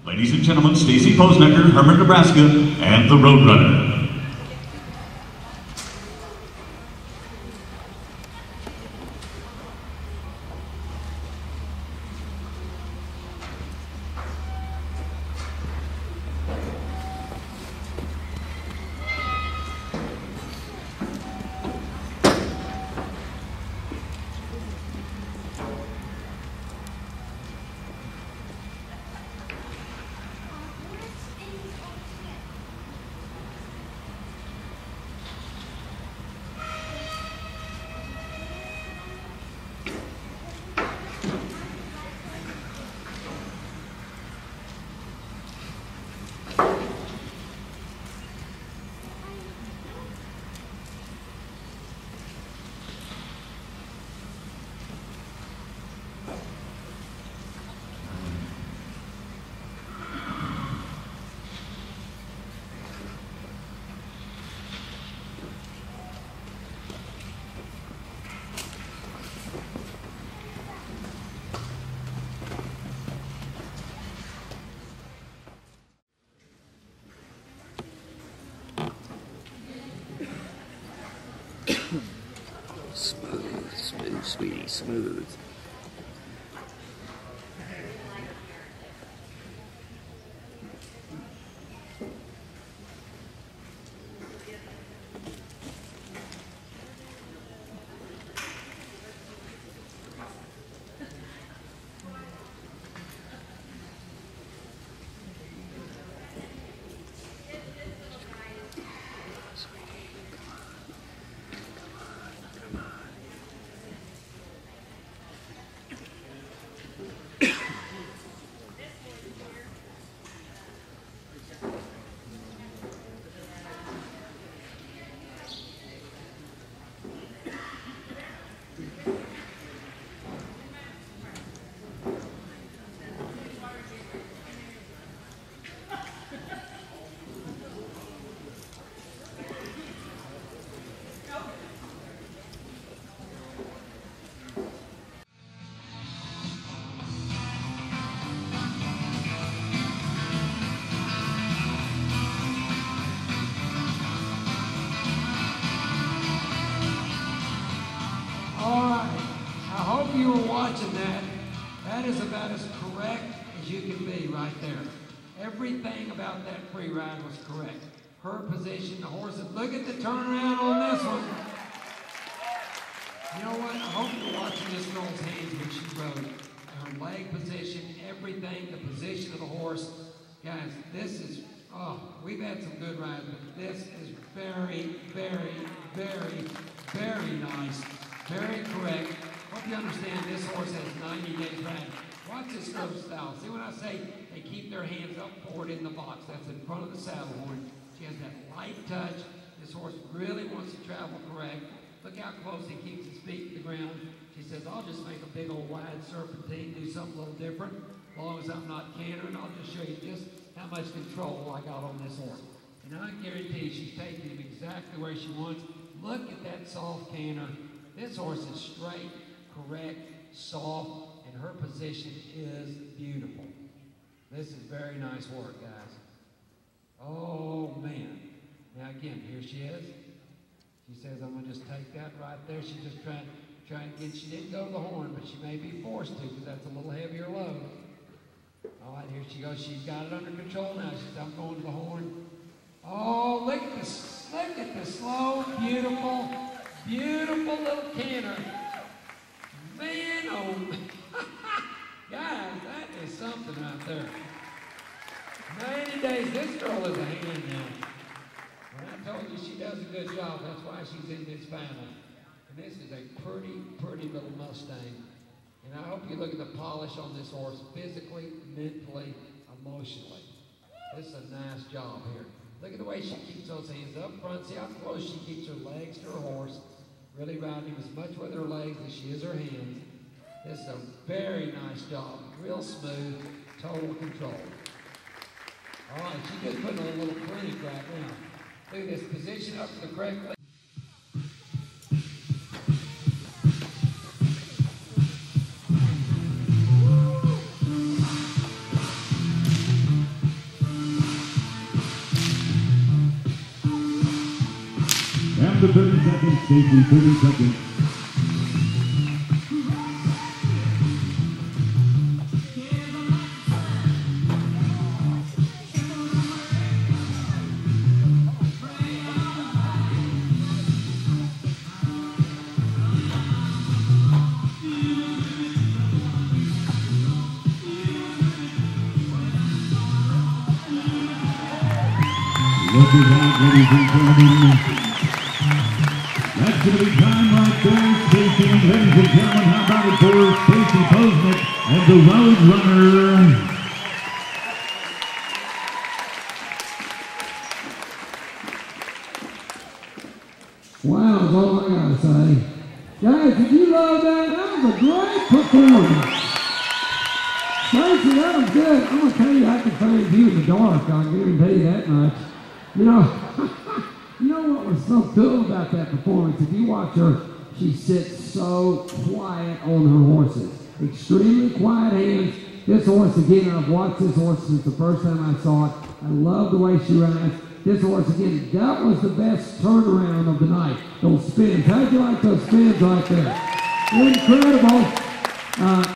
Ladies and gentlemen, Stacy Posnecker, Herman, Nebraska, and the Roadrunner. Smooth, smooth, sweetie, smooth. You were watching that. That is about as correct as you can be right there. Everything about that free ride was correct. Her position, the horses. Look at the turnaround on this one. You know what? I hope you're watching this girl's hands when she rode. Her leg position, everything, the position of the horse. Guys, this is, oh, we've had some good rides, but this is very, very, very, very nice. Very correct. Hope you understand this horse has 90 days riding. Watch this stroke style. See when I say they keep their hands up forward in the box? That's in front of the saddle horn. She has that light touch. This horse really wants to travel correct. Look how close he keeps his feet to the ground. She says, I'll just make a big old wide serpentine, do something a little different. As long as I'm not cantering, I'll just show you just how much control I got on this horse. And I guarantee you she's taking him exactly where she wants. Look at that soft canter. This horse is straight, correct, soft, and her position is beautiful. This is very nice work, guys. Oh, man. Now, again, here she is. She says, I'm going to just take that right there. She's just trying to get, she didn't go to the horn, but she may be forced to because that's a little heavier load. All right, here she goes. She's got it under control now. She's I'm going to the horn. Oh, look at this. Look at the slow, beautiful, beautiful little canter. Man, oh, guys, that is something right there. 90 days, this girl is a hand now. When I told you she does a good job, that's why she's in this final. And this is a pretty, pretty little Mustang. And I hope you look at the polish on this horse, physically, mentally, emotionally. This is a nice job here. Look at the way she keeps those hands up front. See how close she keeps her legs to her horse. Really riding him as much with her legs as she is her hands. This is a very nice job. Real smooth, total control. All right, she's just putting on a little clinic right now. Look at this, position up to the correct leg. seconds, Stacy 30 seconds. Look at that, ladies and gentlemen. That's going to be time right there, Stacy. Ladies and gentlemen, how about it for Stacy Posnick and the Roadrunner? Wow, that's all I gotta say. Guys, did you love that? That was a great performance. Stacy, that was good. I'm gonna tell you, I can find you in the dark. I can guarantee you that much. You know what was so cool about that performance? If you watch her, she sits so quiet on her horses. Extremely quiet hands. This horse, again, I've watched this horse since the first time I saw it. I love the way she rides. This horse, again, that was the best turnaround of the night. Those spins. How'd you like those spins right there? Incredible.